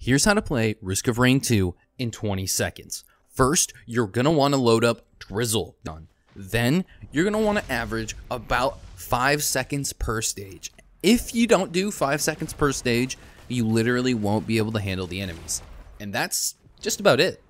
Here's how to play Risk of Rain 2 in 20 seconds. First, you're going to want to load up Drizzle. Done. Then, you're going to want to average about 5 seconds per stage. If you don't do 5 seconds per stage, you literally won't be able to handle the enemies. And that's just about it.